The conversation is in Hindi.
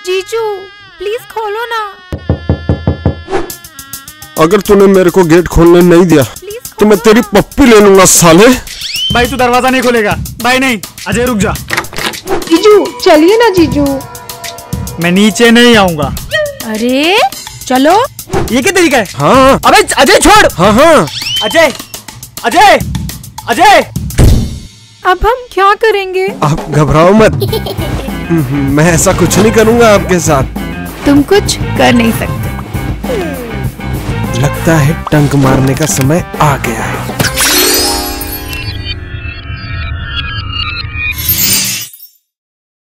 जीजू प्लीज खोलो ना। अगर तूने मेरे को गेट खोलने नहीं दिया तो मैं तेरी पप्पी ले लूंगा साले। भाई तू दरवाजा नहीं खोलेगा? भाई नहीं, अजय रुक जा। जीजू चलिए ना जीजू। मैं नीचे नहीं आऊंगा। अरे चलो। ये क्या तरीका है? हाँ। अबे अजय छोड़। हाँ हाँ। अजय अजय अजय। अब हम क्या करेंगे? आप घबराओ मत। मैं ऐसा कुछ नहीं करूंगा आपके साथ। तुम कुछ कर नहीं सकते। लगता है टंक मारने का समय आ गया है।